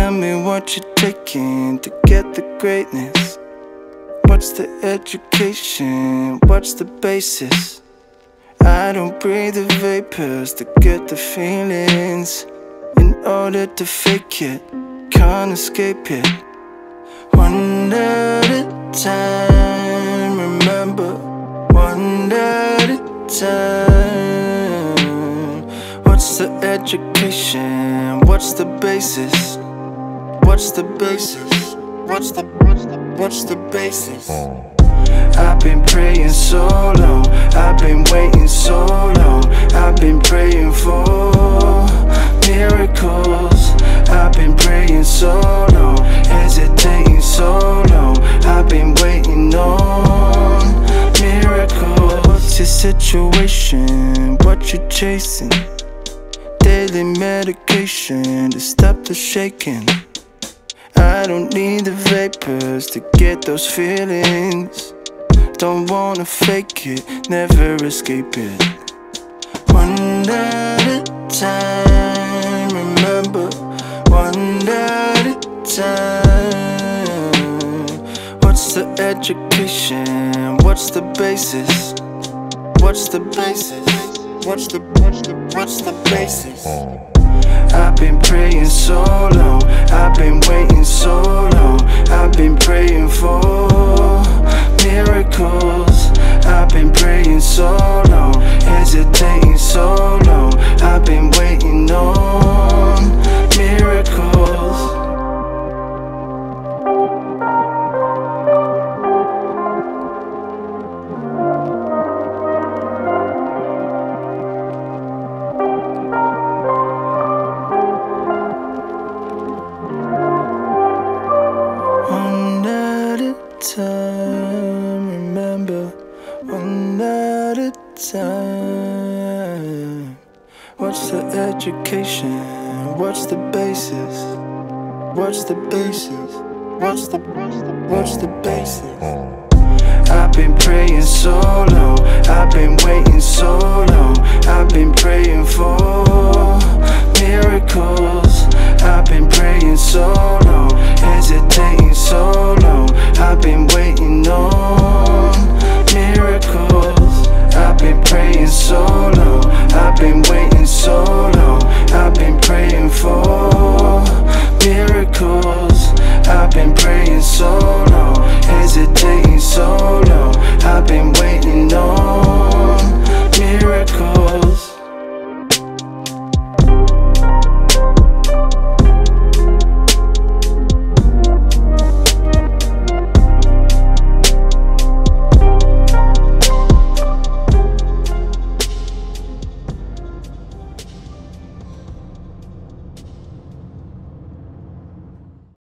Tell me what you're taking to get the greatness. What's the education? What's the basis? I don't breathe the vapors to get the feelings. In order to fake it, can't escape it. One at a time, remember, one at a time. What's the education? What's the basis? What's the basis? What's the basis? I've been praying so long, I've been waiting so long, I've been praying for miracles. I've been praying so long, hesitating so long, I've been waiting on miracles. What's your situation? What you chasing? Daily medication to stop the shaking. I don't need the vapors to get those feelings. Don't wanna fake it, never escape it. One at a time, remember, one at a time. What's the education? What's the basis? What's the basis? What's the basis? I've been praying so long, I've been waiting so long, I've been praying for miracles. I've been praying so long, hesitating so long, I've been waiting on miracles. Time, remember, one at a time. What's the education? What's the basis? What's the basis? What's the basis? I've been praying so long, I've been waiting so long, I've been praying for miracles. I've been